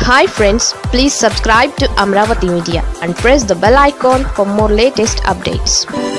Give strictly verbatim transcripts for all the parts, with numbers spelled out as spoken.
Hi friends, please subscribe to Amaravathi Media and press the bell icon for more latest updates.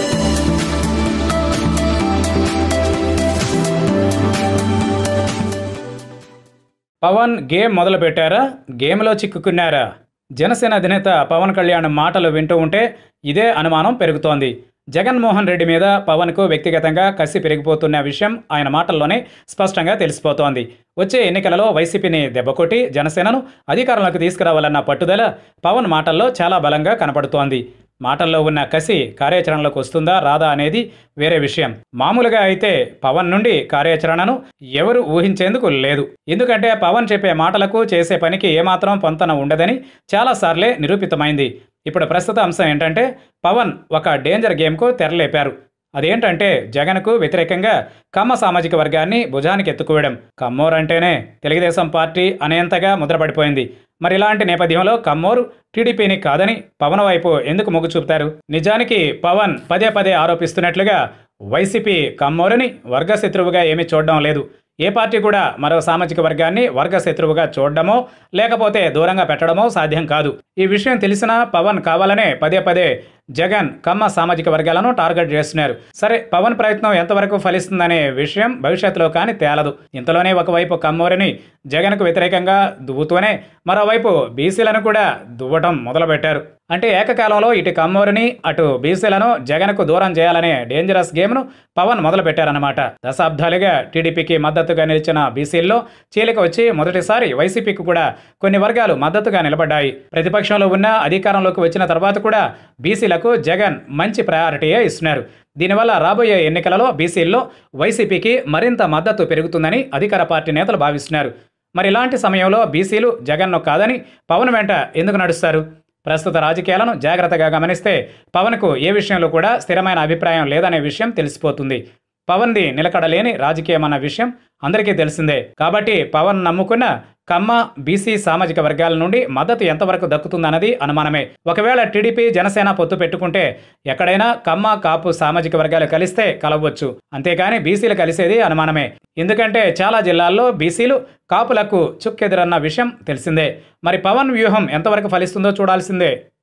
Pawan game మొదలు పెట్టారా? గేమ్లో చిక్కుకున్నారా? జనసేన అధినేత పవన్ కళ్యాణ్ మాటలు వింటూ ఉంటే ఇదే అనుమానం పెరుగుతోంది. జగన్మోహన్ రెడ్డి మీద పవన్కు వ్యక్తిగతంగా కసి పెరిగిపోతున్న విషయం ఆయన మాటల్లోనే స్పష్టంగా తెలిసిపోతోంది. వచ్చే ఎన్నికలలో వైసీపీని దెబ్బకొట్టి జనసేనను అధికారంలోకి తీసుకురావాలన్న పట్టుదల పవన్ మాటల్లో చాలా బలంగా కనపడుతోంది. మాటల్లో ఉన్న కసి కార్యాచరణలోకి వస్తుందా రాదా అనేది వేరే విషయం. మామూలుగా అయితే పవన్ నుండి కార్యాచరణను ఎవరు ఊహించేందుకు లేదు. ఎందుకంటే పవన్ చెప్పే మాటలకు చేసే పనికి ఏమాత్రం పొంతన ఉండదని చాలాసార్లే నిరూపితమైంది. ఇప్పుడు ప్రస్తుత అంశం ఏంటంటే పవన్ ఒక డేంజర్ గేమ్కు తెరలేపారు. అదేంటంటే జగన్కు వ్యతిరేకంగా కమ్మ సామాజిక వర్గాన్ని భుజానికి ఎత్తుకోవడం. కమ్మోరు అంటేనే తెలుగుదేశం పార్టీ అనేంతగా ముద్రపడిపోయింది. మరి ఇలాంటి నేపథ్యంలో కమ్మోరు టీడీపీని కాదని పవన్ వైపు ఎందుకు మొగ్గు చూపుతారు? నిజానికి పవన్ పదే పదే ఆరోపిస్తున్నట్లుగా వైసీపీ కమ్మోరుని వర్గ శత్రువుగా ఏమీ చూడడం లేదు. ఏ పార్టీ కూడా మరో సామాజిక వర్గాన్ని వర్గ శత్రువుగా చూడడమో లేకపోతే దూరంగా పెట్టడమో సాధ్యం కాదు. ఈ విషయం తెలిసినా పవన్ కావాలనే పదే పదే జగన్ కమ్మ సామాజిక వర్గాలను టార్గెట్ చేస్తున్నారు. సరే, పవన్ ప్రయత్నం ఎంతవరకు ఫలిస్తుందనే విషయం భవిష్యత్తులో కానీ తేలదు. ఇంతలోనే ఒకవైపు కమ్మోరిని జగన్కు వ్యతిరేకంగా దువ్వుతూనే మరోవైపు బీసీలను కూడా దువ్వటం మొదలుపెట్టారు. అంటే ఏకకాలంలో ఇటు కమ్మోరిని అటు బీసీలను జగన్కు దూరం చేయాలనే డేంజరస్ గేమ్ను పవన్ మొదలు పెట్టారన్నమాట. దశాబ్దాలుగా టీడీపీకి మద్దతుగా నిలిచిన బీసీల్లో చీలిక వచ్చి మొదటిసారి వైసీపీకి కూడా కొన్ని వర్గాలు మద్దతుగా నిలబడ్డాయి. ప్రతిపక్షంలో ఉన్న అధికారంలోకి వచ్చిన తర్వాత కూడా బీసీలకు జగన్ మంచి ప్రయారిటీయే ఇస్తున్నారు. దీనివల్ల రాబోయే ఎన్నికలలో బీసీల్లో వైసీపీకి మరింత మద్దతు పెరుగుతుందని అధికార పార్టీ నేతలు భావిస్తున్నారు. మరి ఇలాంటి సమయంలో బీసీలు జగన్ను కాదని పవన్ వెంట ఎందుకు నడుస్తారు? ప్రస్తుత రాజకీయాలను జాగ్రత్తగా గమనిస్తే పవన్కు ఏ విషయంలో కూడా స్థిరమైన అభిప్రాయం లేదనే విషయం తెలిసిపోతుంది. పవన్ది నిలకడలేని రాజకీయం అన్న విషయం అందరికీ తెలిసిందే. కాబట్టి పవన్ నమ్ముకున్న కమ్మ బీసీ సామాజిక వర్గాల నుండి మద్దతు ఎంతవరకు దక్కుతుందన్నది అనుమానమే. ఒకవేళ టీడీపీ జనసేన పొత్తు పెట్టుకుంటే ఎక్కడైనా కమ్మ కాపు సామాజిక వర్గాలు కలిస్తే కలవచ్చు. అంతేకాని బీసీలు కలిసేది అనుమానమే. ఎందుకంటే చాలా జిల్లాల్లో బీసీలు కాపులకు చుక్కెదురన్న విషయం తెలిసిందే. మరి పవన్ వ్యూహం ఎంతవరకు ఫలిస్తుందో చూడాల్సిందే.